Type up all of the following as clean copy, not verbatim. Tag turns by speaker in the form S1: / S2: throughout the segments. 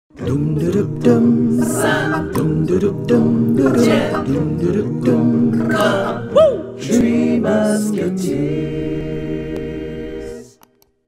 S1: Dum dum dum, dum dum dum, dum dum dum, Three Musketeers.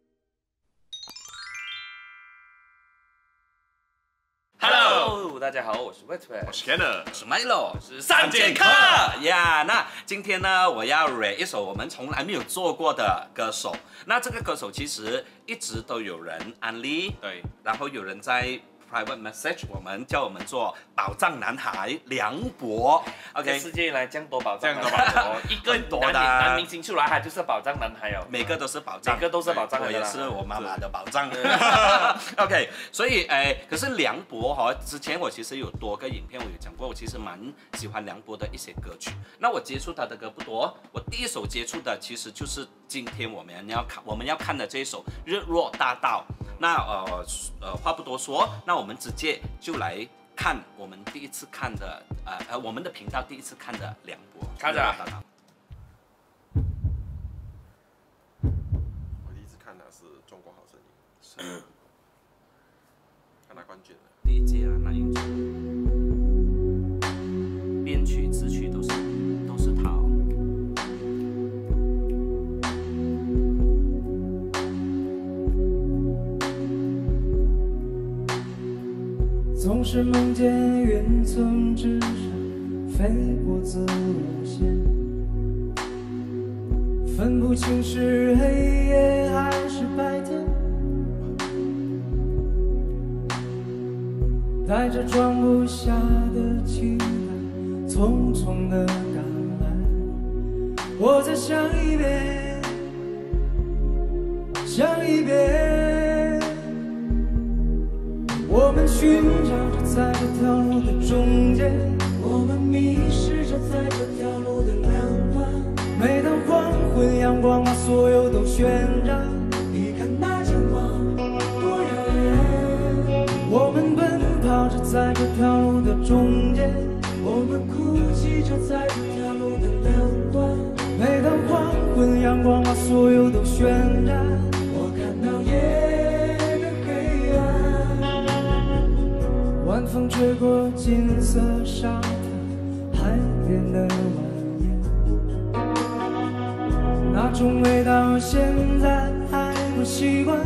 S2: Hello， 大家好，我是 Wetway，
S3: 我是 Kenner，
S2: 我是 Milo， 我是三剑客呀。那今天呢，我要 rap 一首我们从来没有做过的歌手。那这个歌手其实一直都有人安利，
S3: 对，
S2: 然后有人在 private message 叫我们做宝藏男孩梁博。OK，
S4: 世界来这样多宝藏，
S3: 这样多宝藏
S4: 一个男明星出来，他就是宝藏男孩哦，
S2: 每个都是宝藏，
S4: 每个都是宝藏，
S2: 我也是我妈妈的宝藏。OK， 所以可是梁博哈，之前我其实有多个影片我有讲过，我其实蛮喜欢梁博的一些歌曲。那我接触他的歌不多，我第一首接触的其实就是今天我们要看的这一首《日落大道》。那话不多说，那我们直接就来看我们第一次看的我们的频道第一次看的梁博。
S4: 看着。
S3: 我第一次看的是《中国好声音》，看他关键了。
S2: 第一届啊，那英雄，编曲词曲都是他哦。
S1: 总是梦见云层之上飞过自我线，分不清是黑夜还是白天，带着装不下的期待，匆匆的赶来。我再想一遍，想一遍。我们寻找着在这条路的中间，我们迷失着在这条路的两端。每当黄昏阳光把所有都渲染，你看那前方多遥远。我们奔跑着在这条路的中间，我们哭泣着在这条路的两端。每当黄昏阳光把所有都渲染，我看到夜的黑暗。晚风吹过金色沙滩，海边的蜿蜒，那种味道现在还不习惯。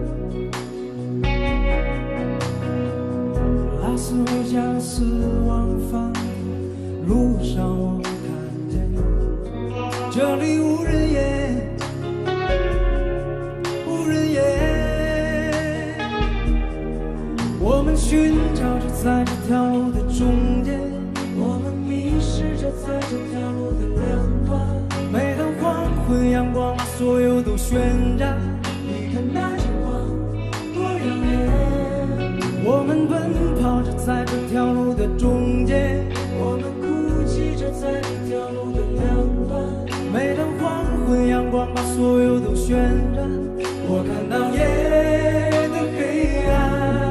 S1: 拉斯维加斯往返路上，我看见这里无人烟，无人烟。我们寻找着在这条路的中间，我们迷失着在这条路的两端。每当黄昏阳光把所有都渲染，你看那前方多遥远。我们奔跑着在这条路的中间，我们哭泣着在这条路的两端。每当黄昏阳光把所有都渲染，我看到夜的黑暗。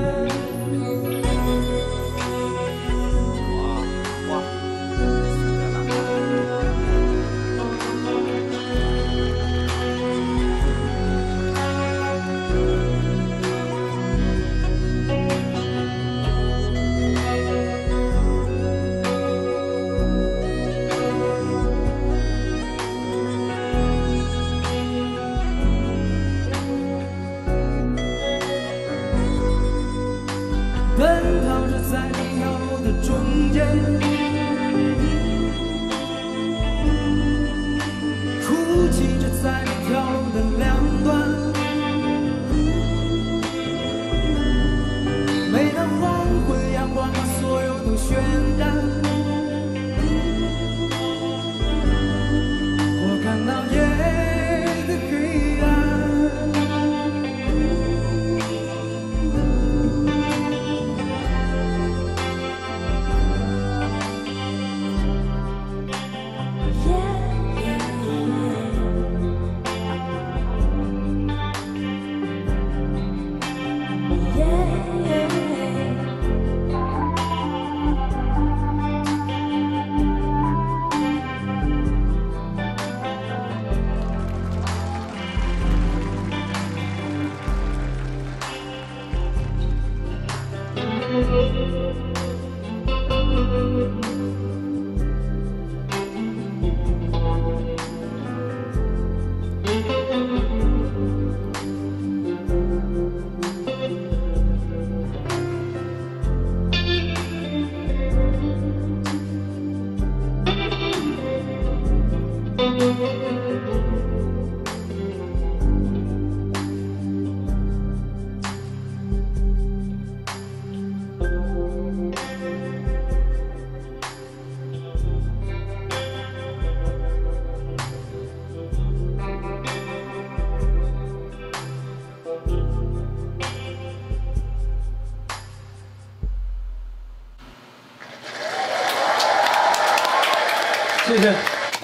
S1: 奔跑着在这条路的中间，哭泣着在这条路的两端。每当黄昏阳光把所有都渲染，我看到夜的黑暗。 谢谢。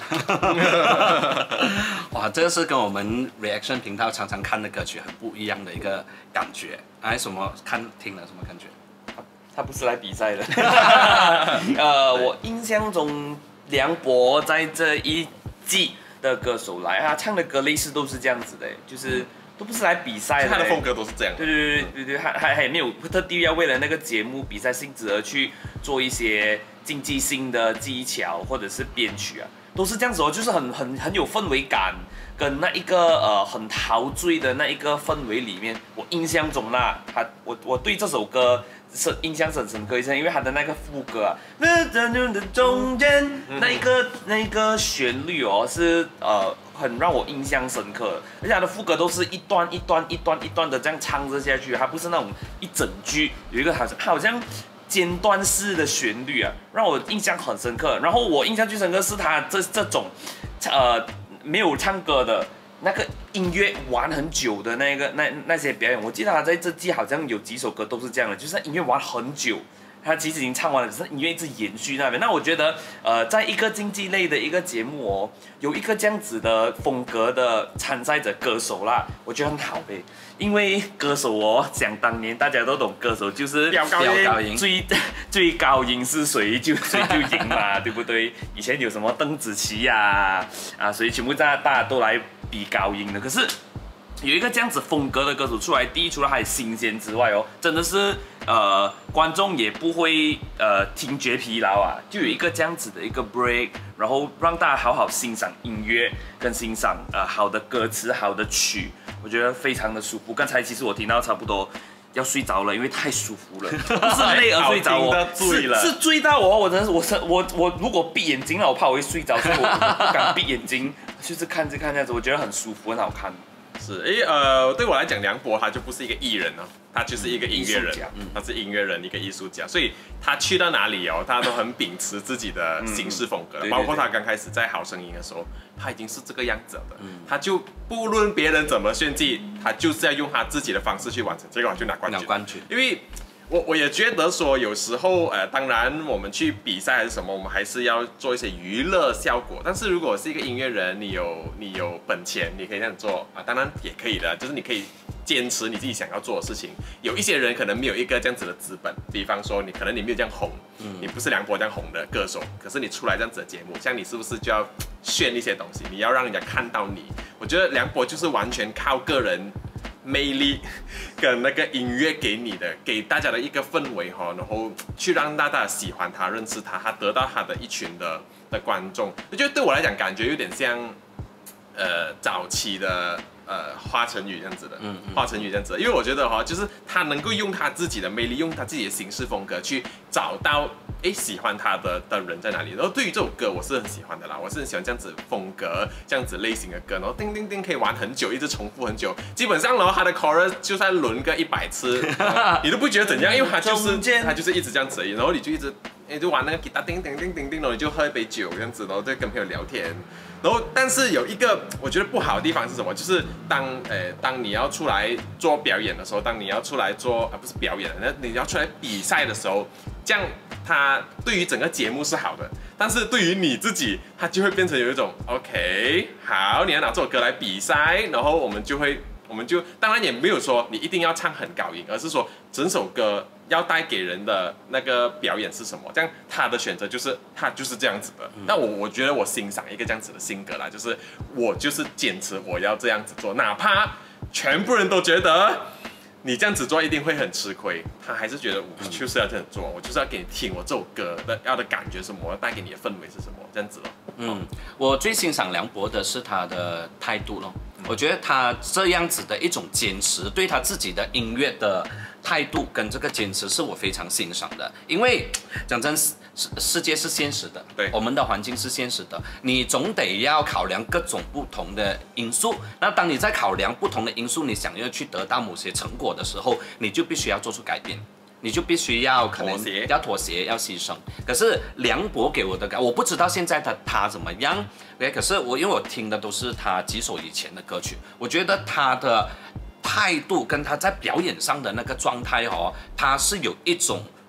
S2: 哇，这个是跟我们 reaction 频道常常看的歌曲很不一样的一个感觉。什么听了什么感觉？
S4: 他不是来比赛的。我印象中梁博在这一季的歌手来，他唱的歌类似都是这样子的，就是都不是来比赛的。
S3: 他的风格都是这样。
S4: 对，他也没有特地要为了那个节目比赛性质而去做一些竞技性的技巧或者是编曲啊，都是这样子哦，就是很有氛围感，跟那一个很陶醉的那一个氛围里面，我印象中啦，我对这首歌是印象很深刻，因为他的那个副歌啊，中间那个旋律哦是很让我印象深刻，而且他的副歌都是一段一段的这样唱着下去，它不是那种一整句，有一个好像间断式的旋律啊，让我印象很深刻。然后我印象最深刻是他这种没有唱歌的那个音乐玩很久的那些表演，我记得他在这季好像有几首歌都是这样的，就是音乐玩很久。他其实已经唱完了，可是音乐一直延续那边。那我觉得，在一个竞技类的一个节目哦，有一个这样子的风格的参赛者歌手啦，我觉得很好呗。因为歌手哦，想当年大家都懂，歌手就是
S2: 飙高音，
S4: 最高音是谁就赢嘛，对不对？以前有什么邓紫棋呀，所以全部大家都来比高音的。可是有一个这样子风格的歌手出来，第一除了他的新鲜之外哦，真的是观众也不会听觉疲劳啊，就有一个这样子的一个 break， 然后让大家好好欣赏音乐，跟欣赏好的歌词、好的曲，我觉得非常的舒服。刚才其实我听到差不多要睡着了，因为太舒服了，不是累而睡着哦，是醉到我真的是我如果闭眼睛了，我怕我会睡着，所以我不敢闭眼睛，就是看这样子，我觉得很舒服，很好看。
S3: 是，对我来讲，梁博他就不是一个艺人哦，他就是一个音乐人，他是音乐人，一个艺术家，所以他去到哪里哦，他都很秉持自己的行事风格，包括他刚开始在好声音的时候，他已经是这个样子了的，他就不论别人怎么炫技，他就是要用他自己的方式去完成，结果就拿冠军，因为。我也觉得说，有时候当然我们去比赛还是什么，我们还是要做一些娱乐效果。但是如果是一个音乐人，你有本钱，你可以这样做啊，当然也可以的，就是你可以坚持你自己想要做的事情。有一些人可能没有一个这样子的资本，比方说你可能你没有这样红，你不是梁博这样红的歌手，可是你出来这样子的节目，像你是不是就要炫一些东西？你要让人家看到你。我觉得梁博就是完全靠个人魅力跟那个音乐给大家的一个氛围哈，然后去让大家喜欢他、认识他，他得到他的一群的观众。我觉得对我来讲，感觉有点像早期的华晨宇这样子的，华晨宇这样子的，因为我觉得哈，就是他能够用他自己的魅力，用他自己的行事风格去找到喜欢他的人在哪里。然后对于这首歌，我是很喜欢的啦，我是很喜欢这样子风格、这样子类型的歌，然后叮叮叮可以玩很久，一直重复很久，基本上然后他的 chorus 就算轮个100次，你都不觉得怎样，因为他就是一直这样子而已，然后你就一直就玩那个吉他叮叮叮叮叮，然后你就喝一杯酒这样子，然后再跟朋友聊天。然后，但是有一个我觉得不好的地方是什么？就是当你要出来做表演的时候，当你要出来做不是表演，那你要出来比赛的时候，这样它对于整个节目是好的，但是对于你自己，它就会变成有一种 OK， 好，你要拿这首歌来比赛，然后我们就当然也没有说你一定要唱很高音，而是说整首歌要带给人的那个表演是什么？这样他的选择他就是这样子的。那我觉得我欣赏一个这样子的性格啦，就是我就是坚持我要这样子做，哪怕全部人都觉得你这样子做一定会很吃亏，他还是觉得我就是要这样做，我就是要给你听我这首歌要的感觉是什么，我要带给你的氛围是什么，这样子咯。
S2: 我最欣赏梁博的是他的态度咯。我觉得他这样子的一种坚持，对他自己的音乐的态度跟这个坚持是我非常欣赏的。因为讲真，世界是现实的，
S3: 对，
S2: 我们的环境是现实的，你总得要考量各种不同的因素。那当你在考量不同的因素，你想要去得到某些成果的时候，你就必须要做出改变。你就必须要可能要妥协，要牺牲。可是梁博给我的感，我不知道现在他怎么样。可是因为我听的都是他几首以前的歌曲，我觉得他的态度跟他在表演上的那个状态他是有一种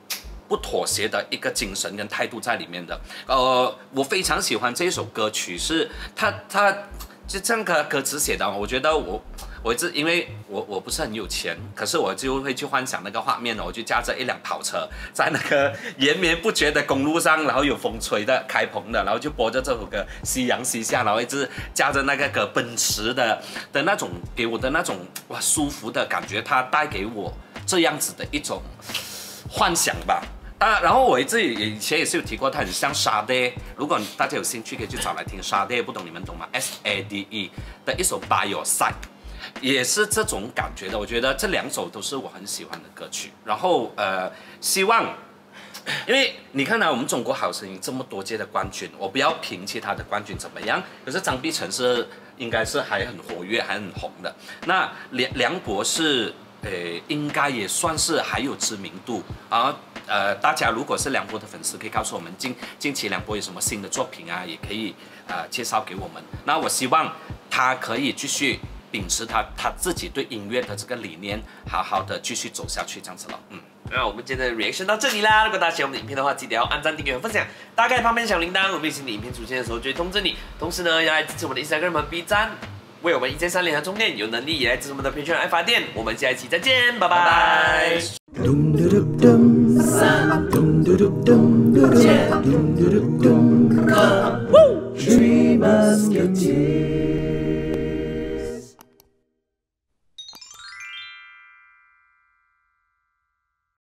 S2: 不妥协的一个精神跟态度在里面的。我非常喜欢这一首歌曲，是它就这样歌词写的，我觉得因为我不是很有钱，可是我就会去幻想那个画面，我就驾着一辆跑车在那个延绵不绝的公路上，然后有风吹的开篷的，然后就播着这首歌，夕阳西下，然后一直驾着那个奔驰的那种给我的那种哇舒服的感觉，它带给我这样子的一种幻想吧。然后我以前也是有提过，它很像沙爹。如果大家有兴趣，可以去找来听沙爹，不懂你们懂吗 ？SADE 的一首 Bioside， 也是这种感觉的。我觉得这2首都是我很喜欢的歌曲。然后希望，因为你看我们中国好声音这么多届的冠军，我不要评其他的冠军怎么样，可是张碧晨应该是还很活跃，还很红的。那梁博是应该也算是还有知名度啊。大家如果是梁博的粉丝，可以告诉我们近期梁博有什么新的作品啊，也可以介绍给我们。那我希望他可以继续秉持他自己对音乐的这个理念，好好的继续走下去，这样子了。
S4: 那我们今天的 reaction 到这里啦。如果大家喜欢我们的影片的话，记得要按赞、订阅和分享，打开旁边小铃铛，我们有新的影片出现的时候就会通知你。同时呢，要来支持我们的 Instagram 和 B 站，为我们1键3连和充电，有能力也来支持我们的Patreon爱发电。我们下一期再见，拜拜。
S1: Dum dum dum dum, dum dum dum dum, dum dum dum dum. Three Musketeers.